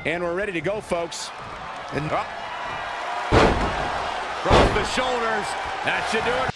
And we're ready to go, folks. And across the shoulders. That should do it.